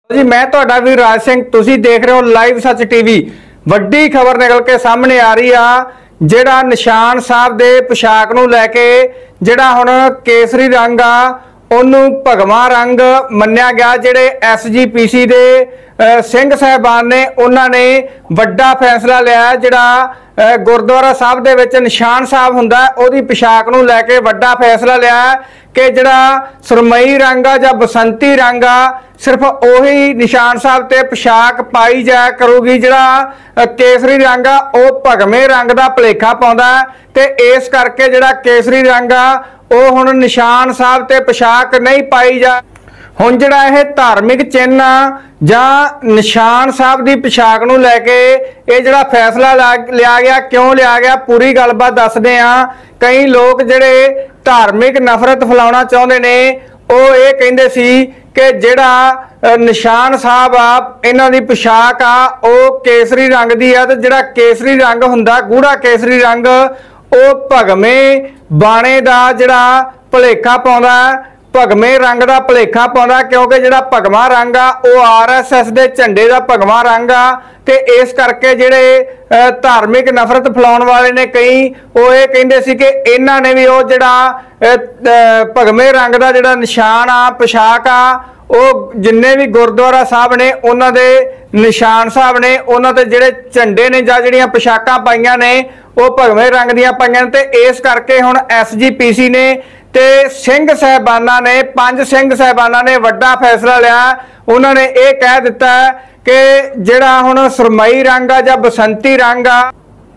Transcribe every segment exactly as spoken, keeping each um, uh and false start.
जी मैं तुहाडा वीर राज सिंह, तुसीं देख रहे हो लाइव सच टीवी। वड्डी खबर निकल के सामने आ रही आ जिहड़ा निशान साहब दे पोशाक नूं लैके जिहड़ा हुण केसरी रंग आ उहनूं भगवा रंग मन्निया गया। जिहड़े एस जी पी सी दे सिंह साहिबान ने उन्हां ने वड्डा फैसला लिया। जिहड़ा गुरुद्वारा साहब दे विच निशान साहब हुंदा उहदी पोशाक नूं लैके वड्डा फैसला लिया कि जिहड़ा सुरमई रंग आ जां बसंती रंग आ सिर्फ उही निशान साहब ते पोशाक पाई जाया करूगी। जिहड़ा केसरी रंग आ वो भगवे रंग का भुलेखा पाउंदा ते इस करके जिहड़ा केसरी रंग आ वो हुण निशान साहब ते पोशाक नहीं पाई जा। हुण जिहड़ा यह धार्मिक चिन्ह जां निशान साहब की पोशाक नूं लैके ये जिहड़ा फैसला लिया गया, क्यों लिया गया, पूरी गलबात दसदे आ। कई लोग जिहड़े धार्मिक नफरत फैलाउणा चाहुंदे ने वो ये कहिंदे सी कि जिहड़ा निशान साहब आ इन्हां दी पोशाक आ वो केसरी रंग दी आ ते जिहड़ा केसरी रंग हुंदा गूढ़ा केसरी रंग वो भगवे बाणे दा जिहड़ा भुलेखा पाउंदा, भगवे रंग का भुलेखा पाउंदा। क्योंकि जिहड़ा भगवा रंग आ वो आर एस एस दे झंडे का भगवा रंग आ ते इस करके जिहड़े धार्मिक नफरत फैलाउण वाले ने कई वो ये कहिंदे सी कि इन्हां ने भी वो जिहड़ा भगवे रंग का जिहड़ा निशान आ पोशाक आ वो जिन्ने भी गुरुद्वारा साहब ने उन्हां दे निशान साहब ने उन्हां दे जिहड़े झंडे ने जां जिहड़ियां पोशाकां पाईयां ने वो भगवे रंग दीयां पाईयां ते इस करके हुण एस जी पी सी ने ते सिंह साहिबाना ने पंज सिंह साहिबाना ने वड्डा फैसला लिया। उन्होंने ये कह दिता कि जिहड़ा हुण सुरमई रंग आ जां बसंती रंग आ,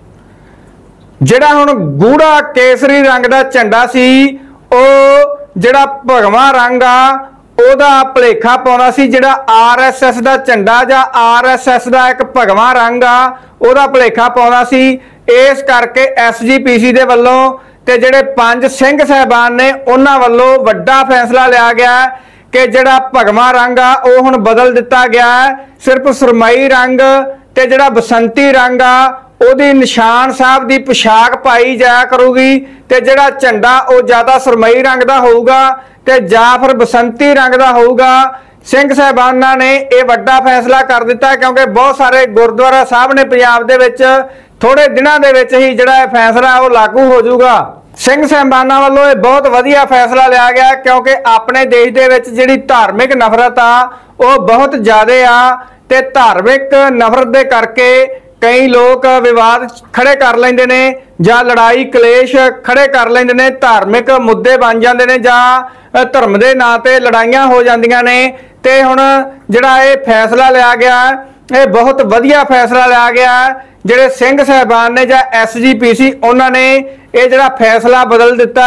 जिहड़ा हुण गूढ़ा केसरी रंग का झंडा सी वो जिहड़ा भगवा रंग आ ओदा भुलेखा पाउंदा सी। जिहड़ा आर एस एस का झंडा जां आर एस एस का एक भगवा रंग आ ओदा भुलेखा पाउंदा सी। इस करके एस जी पी सी दे वल्लों ते जिहड़े पंज सिंह साहिबान ने उन्हां वल्लों वड्डा फैसला लिया गया कि जिहड़ा भगवा रंग आ वो हुण बदल दिता गया है। सिर्फ सुरमई रंग ते जिहड़ा बसंती रंग आ उहदी निशान साहब की पोशाक पाई जाया करूगी ते जिहड़ा झंडा वो ज़्यादा सुरमई रंग का होऊगा ते जां फिर बसंती रंग का होऊगा। सिंह साहिबाना ने यह वड्डा फैसला कर दिता क्योंकि बहुत सारे गुरुद्वारा साहब ने पंजाब दे विच थोड़े दिनों के विच ही जिहड़ा फैसला वो लागू हो जाऊगा। सिंह साहिबाना वालों ये बहुत वधिया फैसला लिया गया क्योंकि अपने देश दे विच जिहड़ी धार्मिक नफरत आ वो बहुत ज़्यादा आ ते धार्मिक नफरत दे करके कई लोग विवाद खड़े कर लेंदे ने जां लड़ाई कलेश खड़े कर लेंदे ने, धार्मिक मुद्दे बन जांदे ने जां धर्म दे नां ते लड़ाइयां हो जांदियां ने। ते हुण जिहड़ा ये फैसला लिया गया ये बहुत वधिया फैसला लिया गया। जिहड़े सिंह साहिबान ने जां एस जी पी सी उन्हां ने ये जिहड़ा फैसला बदल दिता।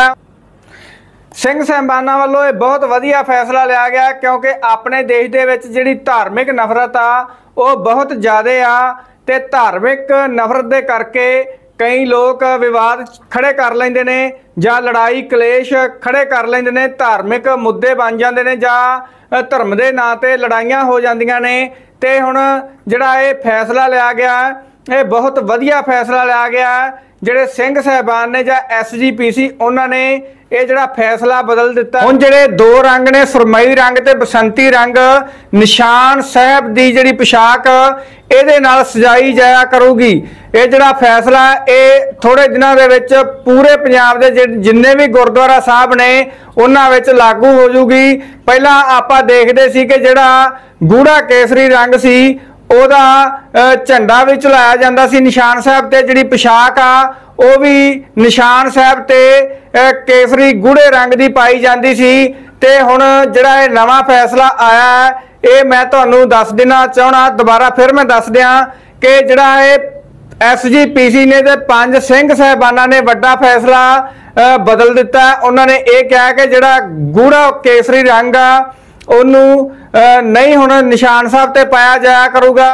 सिंह साहिबाना वालों ये बहुत वधिया फैसला लिया गया क्योंकि अपने देश दे विच जिहड़ी धार्मिक नफरत आ वो बहुत ज़्यादा आ ते धार्मिक नफरत दे करके कई लोग विवाद खड़े कर लेंदे ने जां लड़ाई कलेश खड़े कर लेंदे ने, धार्मिक मुद्दे बन जांदे ने जां धर्म दे नां ते लड़ाइयां हो जांदियां ने। ते हुण जिहड़ा ये फैसला लिया गया ये बहुत वधिया फैसला लिया गया। जिहड़े सिंह साहिबान ने जां एस जी पी सी उन्हां ने ये जिहड़ा फैसला बदल दिता। हुण जिहड़े दो रंग ने सुरमई रंग ते बसंती रंग निशान साहब दी जिहड़ी पोशाक इहदे नाल सजाई जाया करूगी। ये जिहड़ा फैसला ये थोड़े दिनों दे विच पूरे पंजाब दे जिन्ने भी गुरुद्वारा साहब ने उन्हां विच लागू हो जूगी। पहला आपां देखदे सी कि जिहड़ा गूढ़ा केसरी रंग सी ओदा झंडा भी चलाया जाता सी निशान साहब ते, जिहड़ी पोशाक आ वो भी निशान साहब ते केसरी गूढ़े रंग की पाई जाती सी। ते हुण जिहड़ा ये नवां फैसला आया है ये मैं तुहानूं दस देना चाहना, दोबारा फिर मैं दस दियां कि जिहड़ा ये एस जी पी सी ने ते पंज सिंह साहिबाना ने वड्डा फैसला बदल दिता। उन्होंने ये कहा कि जिहड़ा गूढ़ा केसरी रंग आ उन्होंने नहीं हुण निशान साहब ते पाया जाया करूगा।